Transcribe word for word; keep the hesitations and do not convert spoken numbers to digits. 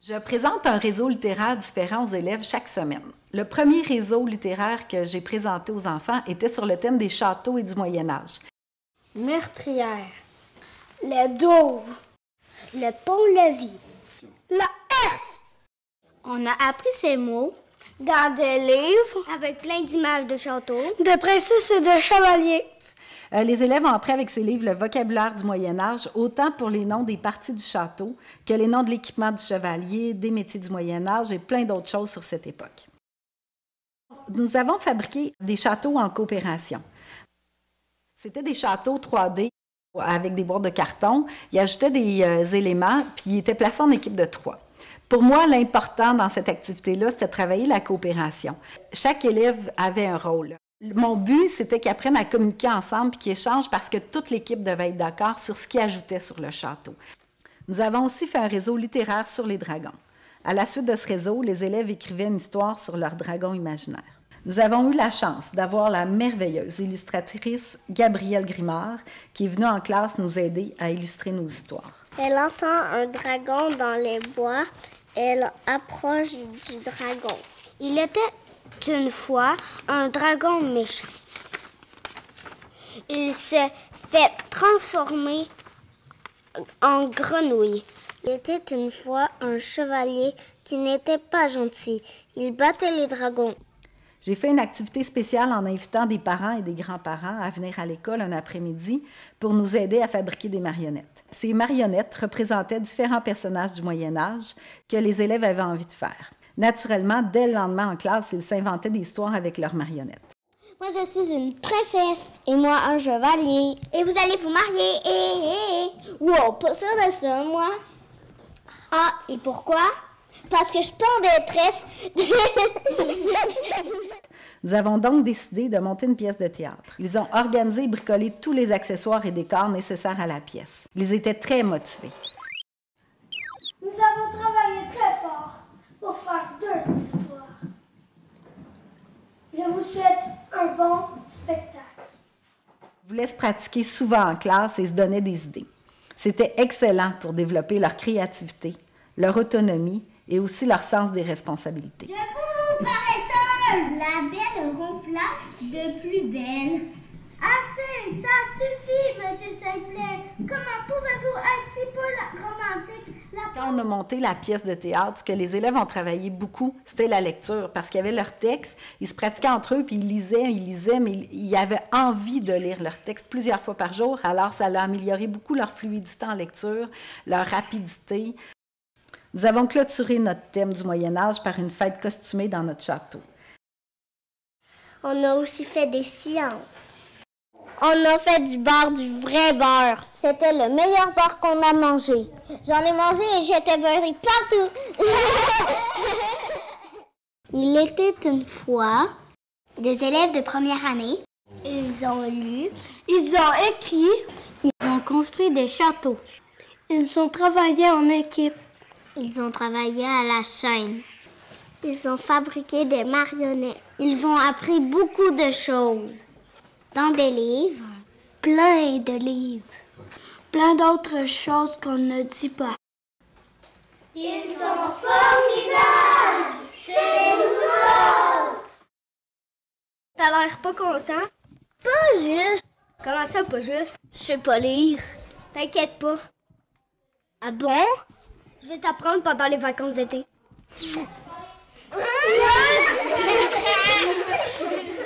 Je présente un réseau littéraire différent aux élèves chaque semaine. Le premier réseau littéraire que j'ai présenté aux enfants était sur le thème des châteaux et du Moyen-Âge. Meurtrière, le Douve, le pont-levis, la herse. On a appris ces mots dans des livres avec plein d'images de châteaux, de princesses et de chevaliers. Euh, les élèves ont appris avec ces livres le vocabulaire du Moyen-Âge, autant pour les noms des parties du château que les noms de l'équipement du chevalier, des métiers du Moyen-Âge et plein d'autres choses sur cette époque. Nous avons fabriqué des châteaux en coopération. C'était des châteaux trois D avec des boîtes de carton. Ils ajoutaient des euh, éléments, puis ils étaient placés en équipe de trois. Pour moi, l'important dans cette activité-là, c'était de travailler la coopération. Chaque élève avait un rôle. Mon but, c'était qu'ils apprennent à communiquer ensemble et qu'ils échangent parce que toute l'équipe devait être d'accord sur ce qu'ils ajoutaient sur le château. Nous avons aussi fait un réseau littéraire sur les dragons. À la suite de ce réseau, les élèves écrivaient une histoire sur leur dragon imaginaire. Nous avons eu la chance d'avoir la merveilleuse illustratrice Gabrielle Grimard qui est venue en classe nous aider à illustrer nos histoires. Elle entend un dragon dans les bois. Elle approche du dragon. Il était une fois un dragon méchant. Il s'est fait transformer en grenouille. Il était une fois un chevalier qui n'était pas gentil. Il battait les dragons. J'ai fait une activité spéciale en invitant des parents et des grands-parents à venir à l'école un après-midi pour nous aider à fabriquer des marionnettes. Ces marionnettes représentaient différents personnages du Moyen-Âge que les élèves avaient envie de faire. Naturellement, dès le lendemain en classe, ils s'inventaient des histoires avec leurs marionnettes. Moi, je suis une princesse et moi, un chevalier. Et vous allez vous marier. Et, et, et. Wow, pas sûr de ça, moi. Ah, et pourquoi? Parce que je suis pas en détresse. Nous avons donc décidé de monter une pièce de théâtre. Ils ont organisé et bricolé tous les accessoires et décors nécessaires à la pièce. Ils étaient très motivés. Nous avons travaillé très fort pour faire deux histoires. Je vous souhaite un bon spectacle. Ils voulaient se pratiquer souvent en classe et se donner des idées. C'était excellent pour développer leur créativité, leur autonomie et aussi leur sens des responsabilités. Je vous paresseuse, la belle ronflante de plus belle. Assez, ça suffit, Monsieur Simplet. Comment pouvez-vous être si peu romantique? La... Quand on a monté la pièce de théâtre, ce que les élèves ont travaillé beaucoup, c'était la lecture, parce qu'ils avaient leur texte, ils se pratiquaient entre eux, puis ils lisaient, ils lisaient, mais ils avaient envie de lire leur texte plusieurs fois par jour, alors ça a amélioré beaucoup leur fluidité en lecture, leur rapidité. Nous avons clôturé notre thème du Moyen-Âge par une fête costumée dans notre château. On a aussi fait des sciences. On a fait du beurre, du vrai beurre. C'était le meilleur beurre qu'on a mangé. J'en ai mangé et j'étais beurrée partout. Il était une fois des élèves de première année. Ils ont lu, Ils ont écrit, ils ont construit des châteaux. ils ont travaillé en équipe. Ils ont travaillé à la chaîne. Ils ont fabriqué des marionnettes. Ils ont appris beaucoup de choses. Dans des livres, plein de livres. Plein d'autres choses qu'on ne dit pas. Ils sont formidables! C'est nous autres! T'as l'air pas content? Pas juste. Comment ça, pas juste? Je sais pas lire. T'inquiète pas. Ah bon? Je vais t'apprendre pendant les vacances d'été.